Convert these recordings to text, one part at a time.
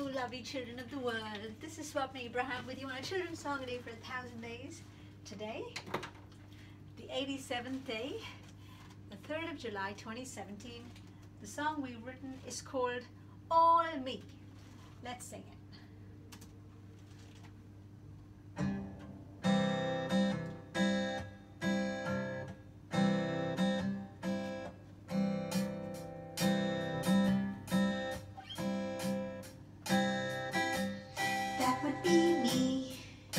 lovely children of the world. This is Swapna Abraham with you on a children's song a day for 1,000 days. Today, the 87th day, the 3rd of July 2017. The song we've written is called All Me. Let's sing it. That would be me,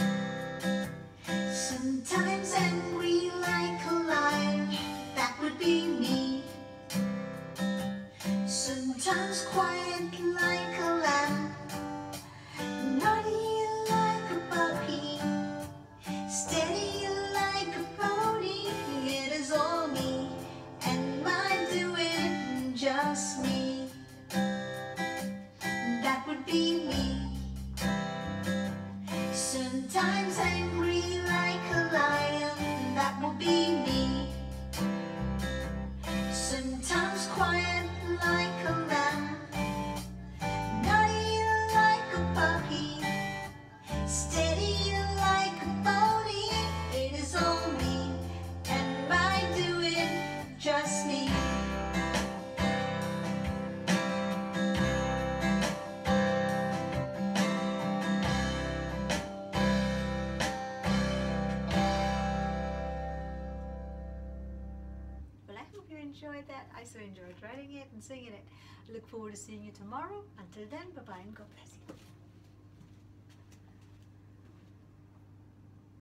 sometimes angry like a lion. That would be me, sometimes quiet like a lamb, naughty like a puppy, steady like a pony. It is all me, and I do it just me. That would be me. Sometimes angry like a lion, that will be me. Sometimes quiet like a lamb, naughty like a puppy, steady like a pony. It is all me, and I do it just me. Well, I hope you enjoyed that. I so enjoyed writing it and singing it. I look forward to seeing you tomorrow. Until then, bye-bye and God bless you.